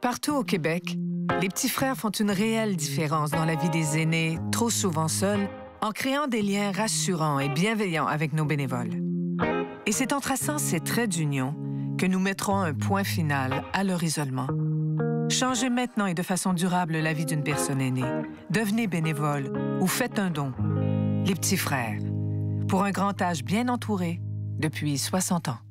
Partout au Québec, les petits frères font une réelle différence dans la vie des aînés, trop souvent seuls, en créant des liens rassurants et bienveillants avec nos bénévoles. Et c'est en traçant ces traits d'union que nous mettrons un point final à leur isolement. Changez maintenant et de façon durable la vie d'une personne aînée. Devenez bénévole ou faites un don. Les petits frères, pour un grand âge bien entouré depuis 60 ans.